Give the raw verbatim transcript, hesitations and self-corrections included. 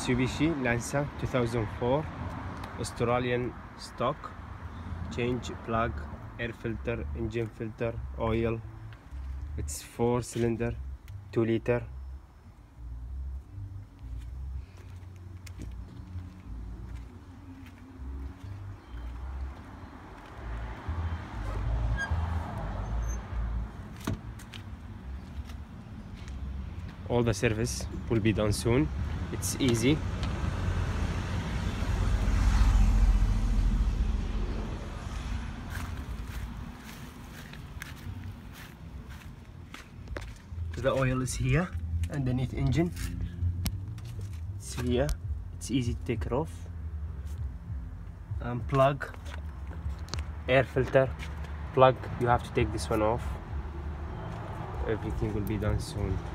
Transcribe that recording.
Mitsubishi Lancer two thousand four, Australian stock. Change plug, air filter, engine filter, oil. It's four cylinder, two liter. All the service will be done soon. It's easy. The oil is here underneath engine. It's here. It's easy to take it off. And plug, air filter, plug. You have to take this one off. Everything will be done soon.